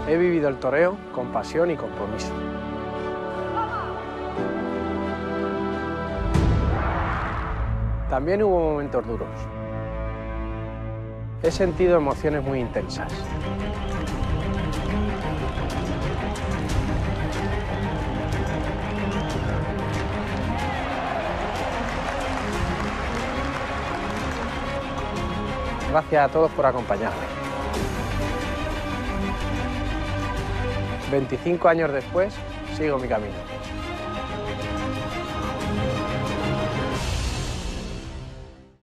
He vivido el toreo con pasión y compromiso. También hubo momentos duros. He sentido emociones muy intensas. Gracias a todos por acompañarme. 25 años después, sigo mi camino.